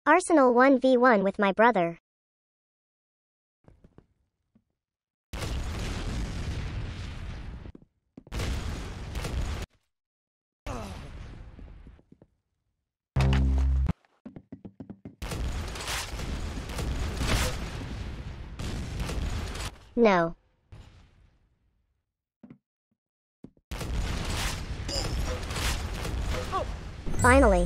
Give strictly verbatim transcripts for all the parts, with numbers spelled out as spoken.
Arsenal one v one with my brother. No. Finally.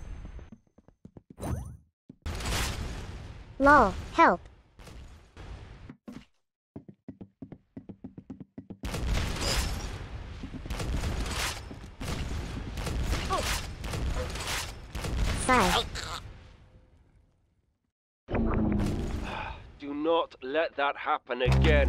Lol, help. Sigh. Do not let that happen again.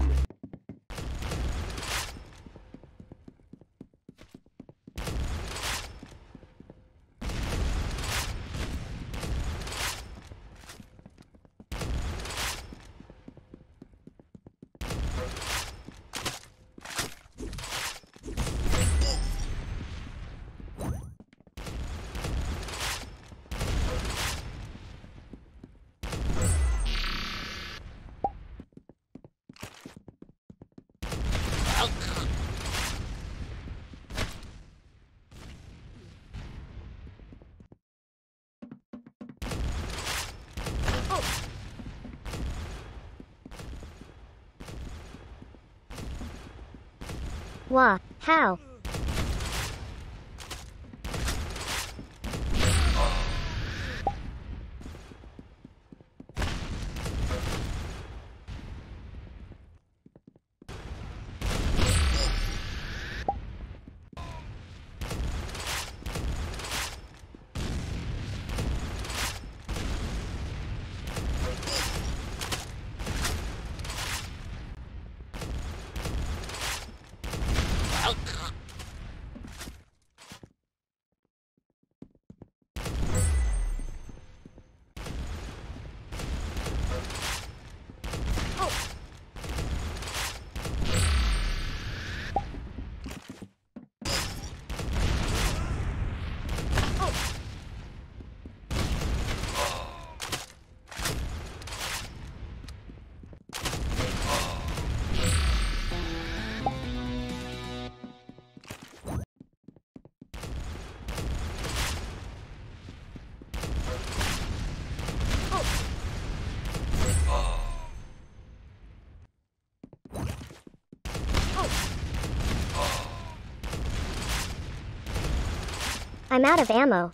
Wah, how? I'm out of ammo.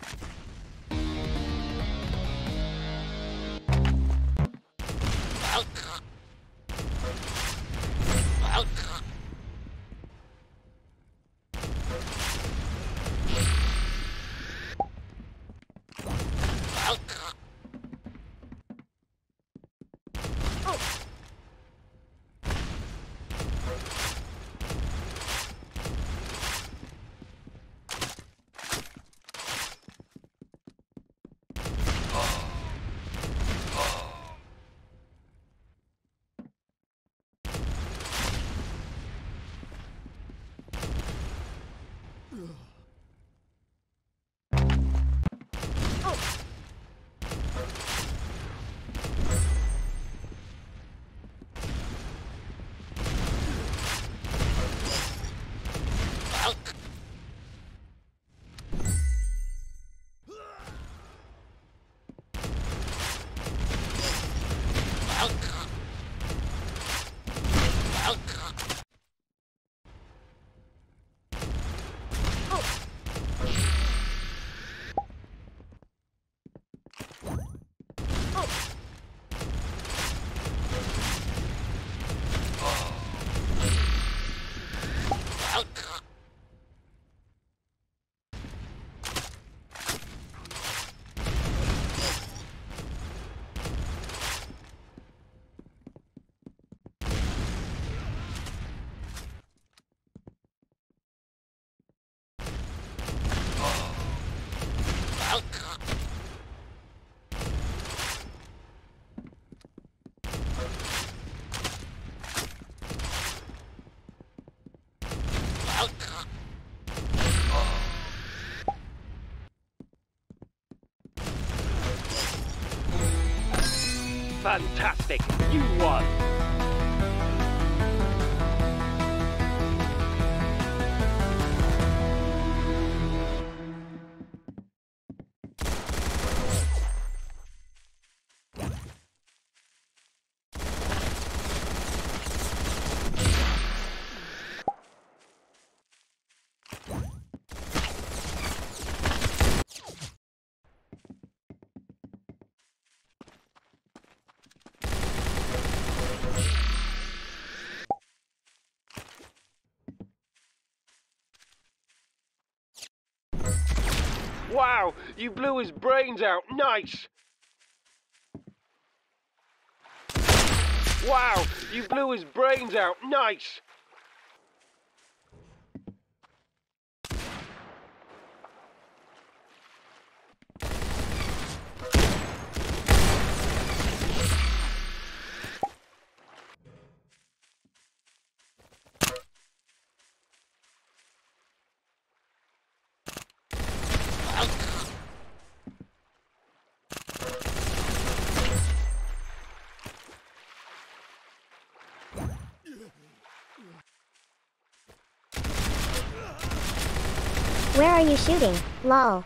Fantastic! You won! Wow, you blew his brains out. Nice! Wow, you blew his brains out. Nice! Where are you shooting? Lol.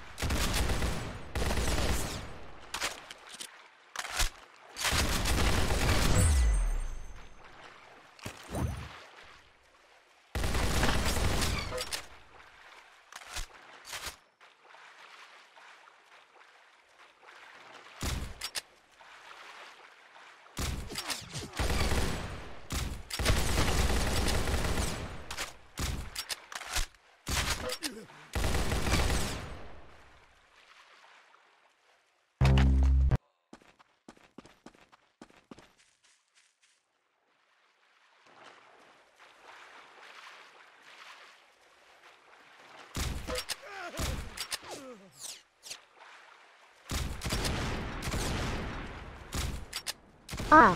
Ah.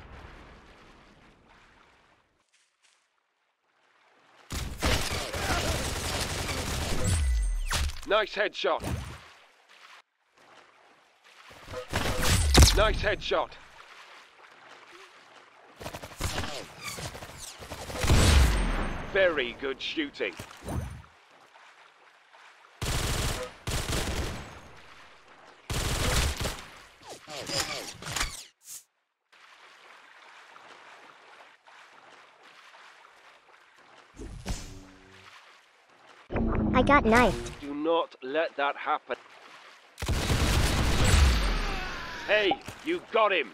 Nice headshot. Nice headshot. Very good shooting. I got knifed. Do not let that happen. Hey, you got him!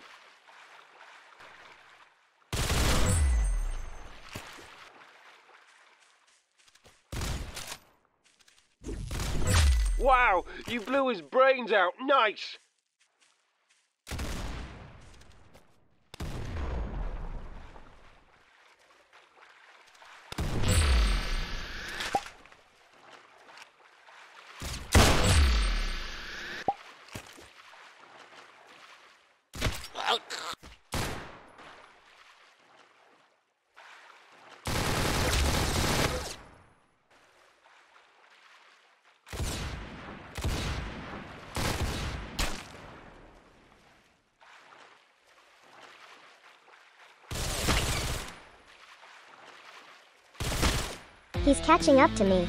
Wow, you blew his brains out. Nice! He's catching up to me.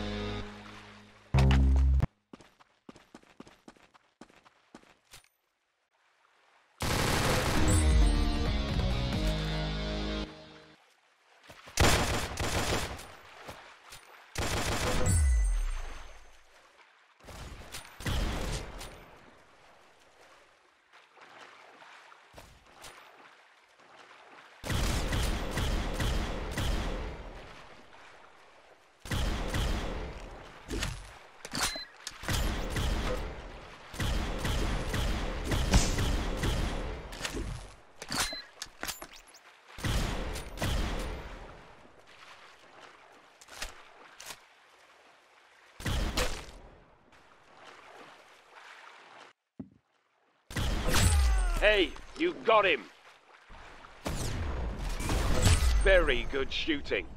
Hey, you got him! Very good shooting.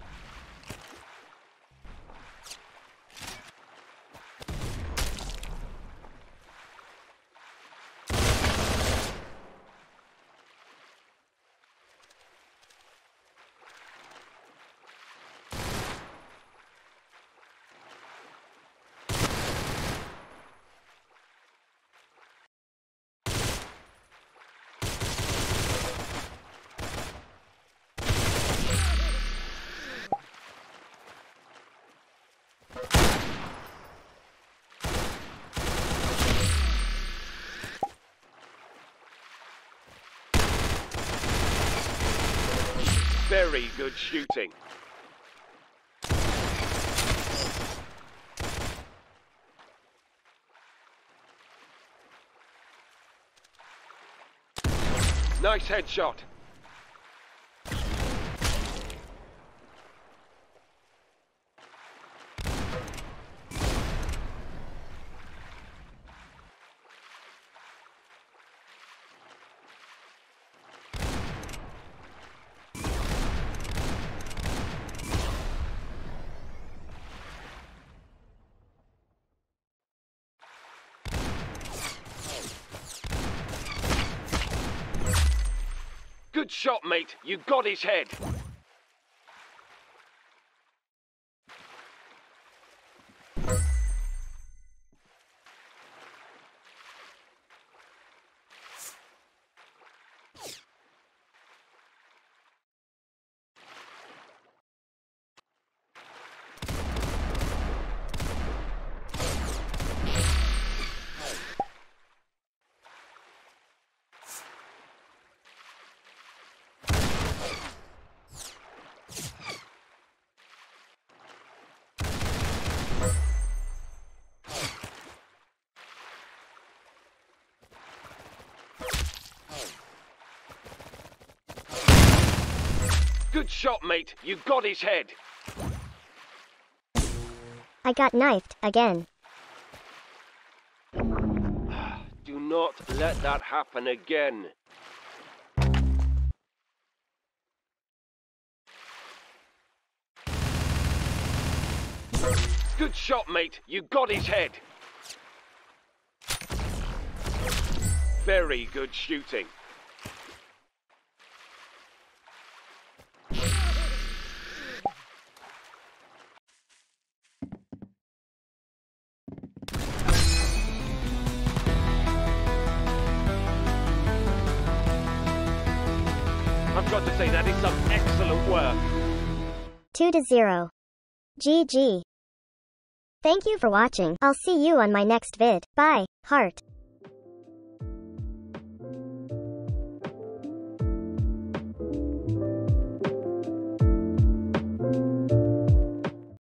Very good shooting. Nice headshot. Good shot, mate. You got his head. Good shot, mate. You got his head. I got knifed again. Do not let that happen again. Good shot, mate. You got his head. Very good shooting. I've got to say that is some excellent work. two to zero. G G. Thank you for watching. I'll see you on my next vid. Bye, heart.